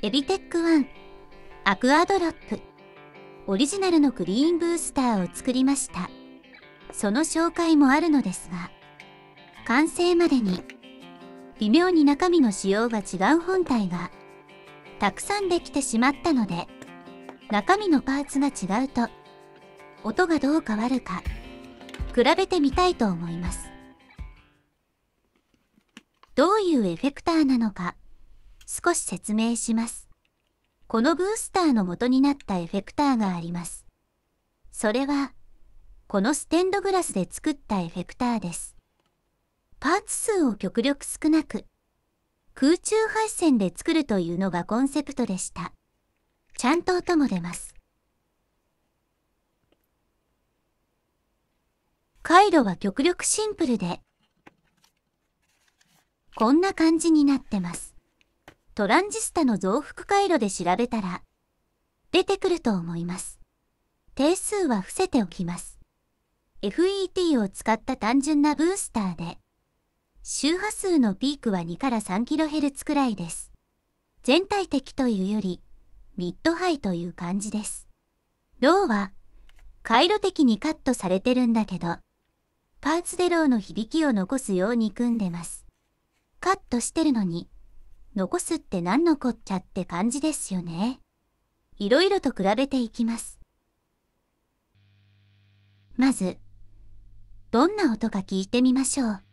エビテック1アクアドロップオリジナルのクリーンブースターを作りました。その紹介もあるのですが、完成までに微妙に中身の仕様が違う本体がたくさんできてしまったので、中身のパーツが違うと音がどう変わるか比べてみたいと思います。どういうエフェクターなのか少し説明します。このブースターの元になったエフェクターがあります。それはこのステンドグラスで作ったエフェクターです。パーツ数を極力少なく空中配線で作るというのがコンセプトでした。ちゃんと音も出ます。回路は極力シンプルでこんな感じになってます。トランジスタの増幅回路で調べたら出てくると思います。定数は伏せておきます。FET を使った単純なブースターで周波数のピークは2から 3kHz くらいです。全体的というよりミッドハイという感じです。ローは回路的にカットされてるんだけど、パーツでローの響きを残すように組んでます。カットしてるのに残すって何のこっちゃって感じですよね。いろいろと比べていきます。まずどんな音か聞いてみましょう。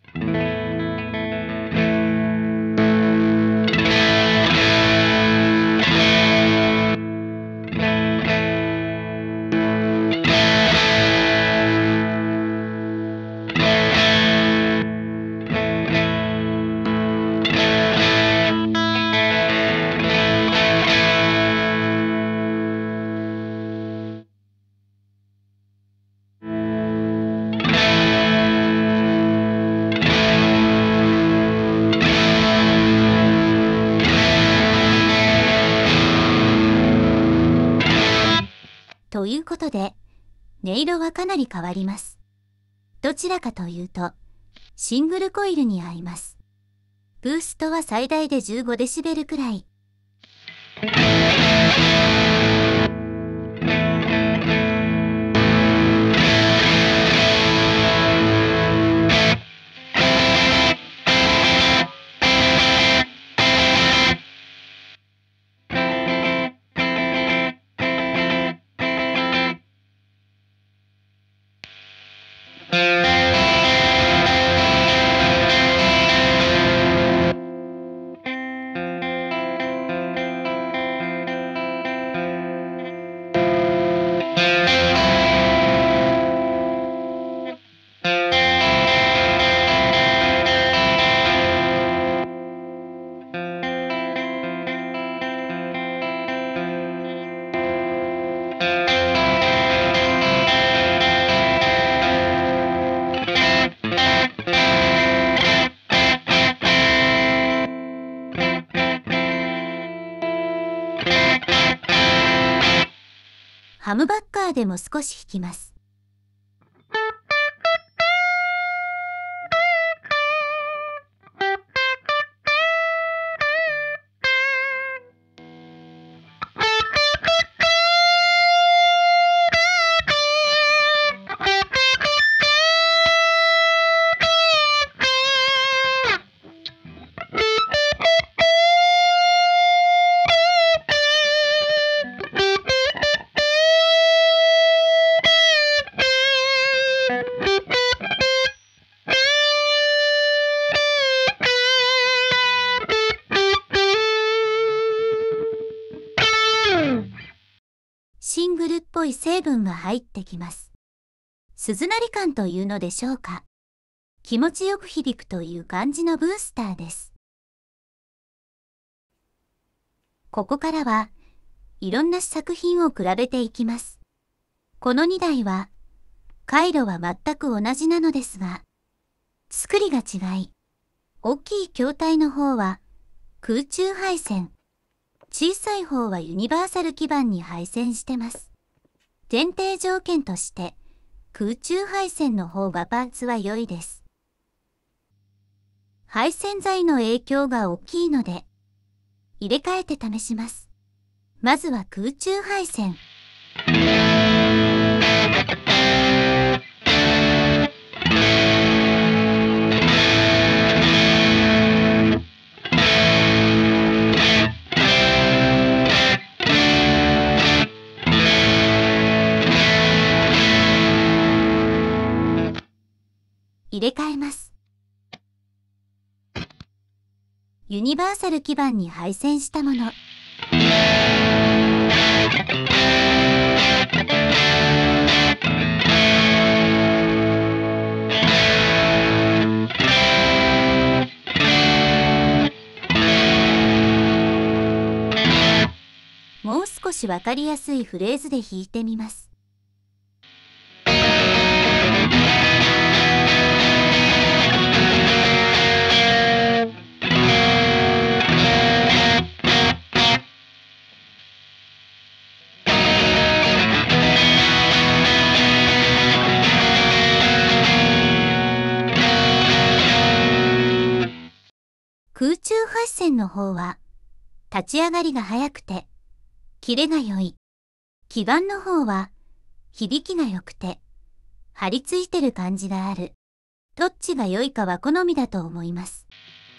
ということで、音色はかなり変わります。どちらかというと、シングルコイルに合います。ブーストは最大で 15dB くらい。ハムバッカーでも少し弾きます。シングルっぽい成分が入ってきます。鈴鳴り感というのでしょうか。気持ちよく響くという感じのブースターです。ここからはいろんな作品を比べていきます。この2台は回路は全く同じなのですが、作りが違い、大きい筐体の方は空中配線、小さい方はユニバーサル基板に配線してます。前提条件として空中配線の方がパーツは良いです。配線材の影響が大きいので、 入れ替えて試します。まずは空中配線。入れ替えます。ユニバーサル基板に配線したもの。もう少しわかりやすいフレーズで弾いてみます。空中配線の方は立ち上がりが速くてキレが良い。基板の方は響きが良くて張り付いてる感じがある。どっちが良いかは好みだと思います。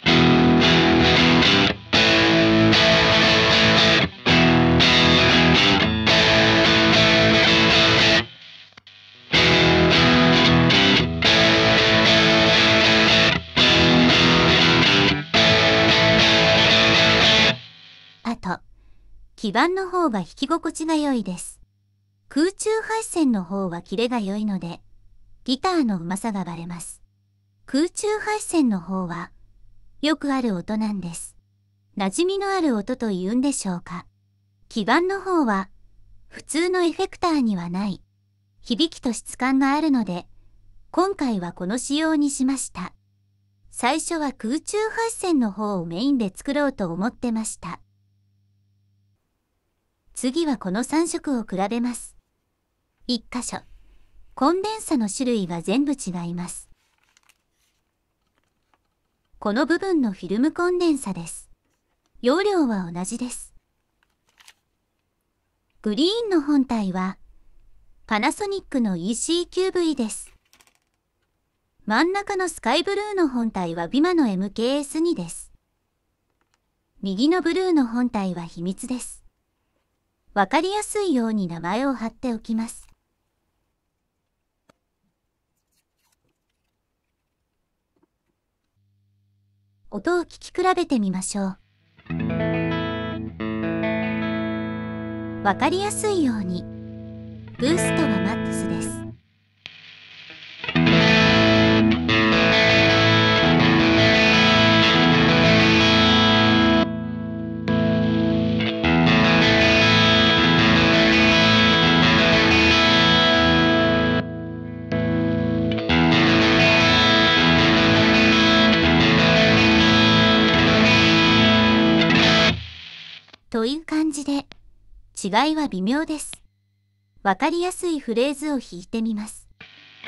あと、基板の方が弾き心地が良いです。空中配線の方はキレが良いので、ギターのうまさがバレます。空中配線の方は、よくある音なんです。馴染みのある音と言うんでしょうか。基板の方は、普通のエフェクターにはない、響きと質感があるので、今回はこの仕様にしました。最初は空中配線の方をメインで作ろうと思ってました。次はこの3色を比べます。1箇所、コンデンサの種類が全部違います。この部分のフィルムコンデンサです。容量は同じです。グリーンの本体はパナソニックの EC9V です。真ん中のスカイブルーの本体はビマの MKS2 です。右のブルーの本体は秘密です。わかりやすいように名前を貼っておきます。音を聞き比べてみましょう。わかりやすいように、ブーストはマックスです。という感じで、違いは微妙です。わかりやすいフレーズを弾いてみます。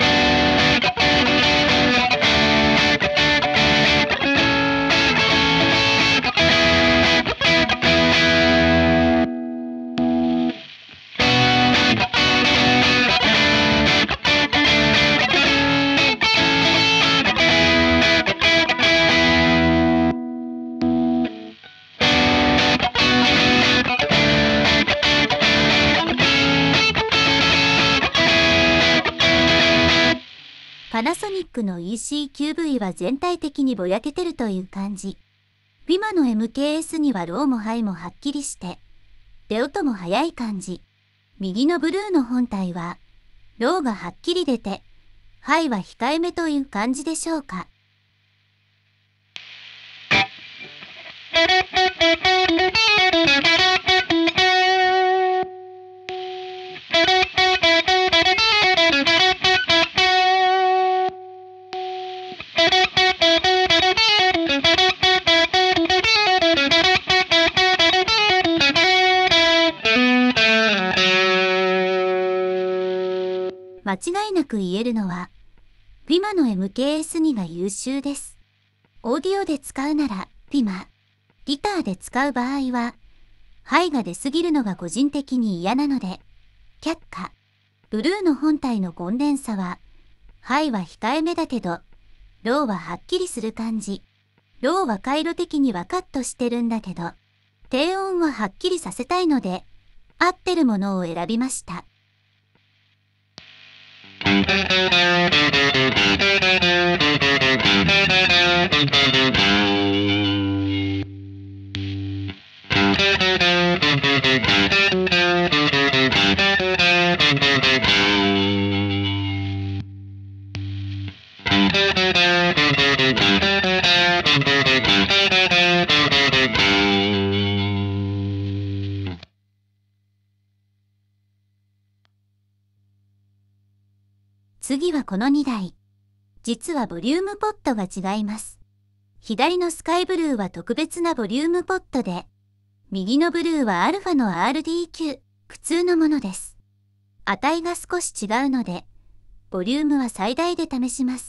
パナソニックの EC9V は全体的にぼやけてるという感じ。ビマの MKS にはローもハイもはっきりして、出音も速い感じ。右のブルーの本体は、ローがはっきり出て、ハイは控えめという感じでしょうか。間違いなく言えるのは、ビマの MKS2 が優秀です。オーディオで使うならビマ、 ギターで使う場合は、ハイが出すぎるのが個人的に嫌なので、却下。ブルーの本体のゴンデンサは、ハイは控えめだけど、ローははっきりする感じ。ローは回路的にはカットしてるんだけど、低音ははっきりさせたいので、合ってるものを選びました。次はこの2台。実はボリュームポットが違います。左のスカイブルーは特別なボリュームポットで、右のブルーはアルファの RDQ、普通のものです。値が少し違うので、ボリュームは最大で試します。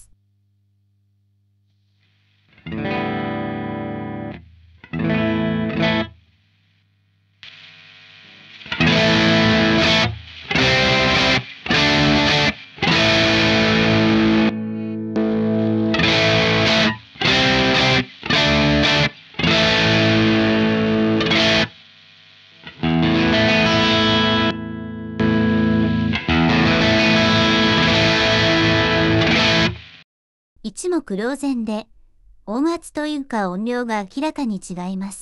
一目瞭然で、音圧というか音量が明らかに違います。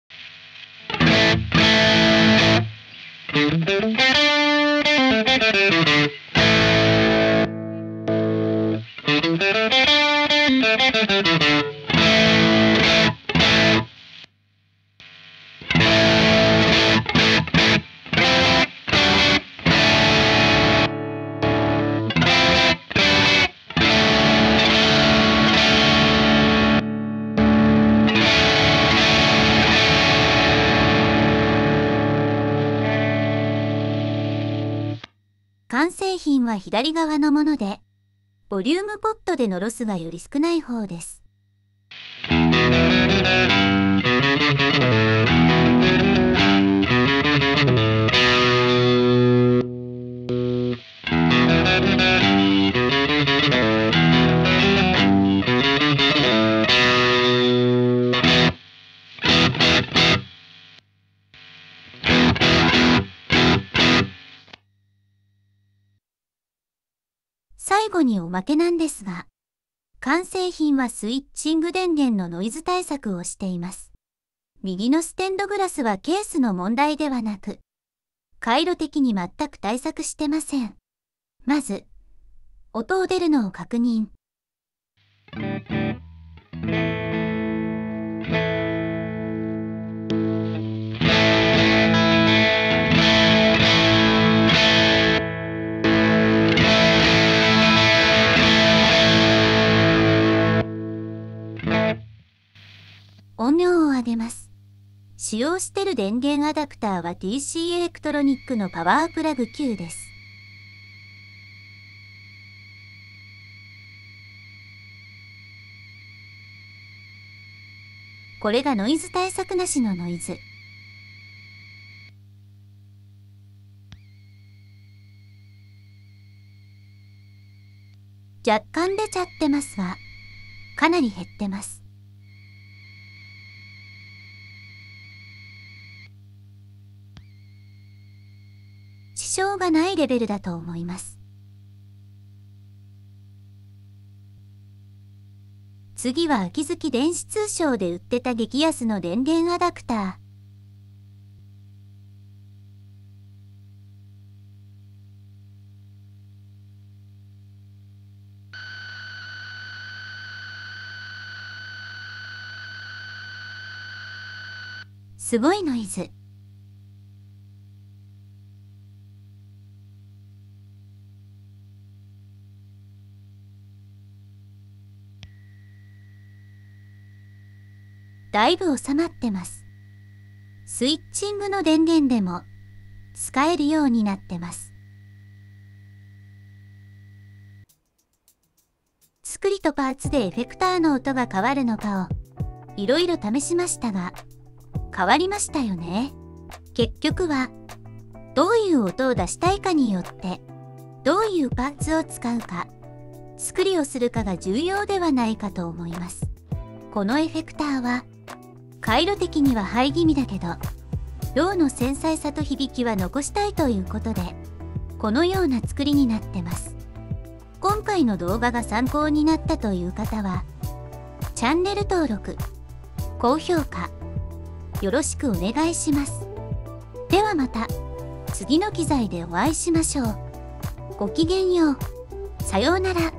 完成品は左側のもので、ボリュームポットでのロスがより少ない方です。最後におまけなんですが、完成品はスイッチング電源のノイズ対策をしています。右のステンドグラスはケースの問題ではなく、回路的に全く対策してません。まず、音を出るのを確認。音量を上げます。使用している電源アダプターは TC エレクトロニックのパワープラグ9です。これがノイズ対策なしのノイズ。若干出ちゃってますが、かなり減ってます。支障がないレベルだと思います。次は秋月電子通商で売ってた激安の電源アダプター。すごいノイズ。だいぶ収まってます。スイッチングの電源でも使えるようになってます。作りとパーツでエフェクターの音が変わるのかをいろいろ試しましたが、変わりましたよね。結局は、どういう音を出したいかによって、どういうパーツを使うか、作りをするかが重要ではないかと思います。このエフェクターは、回路的にはハイ気味だけど、ローの繊細さと響きは残したいということで、このような作りになってます。今回の動画が参考になったという方は、チャンネル登録、高評価、よろしくお願いします。ではまた次の機材でお会いしましょう。ごきげんよう。さようなら。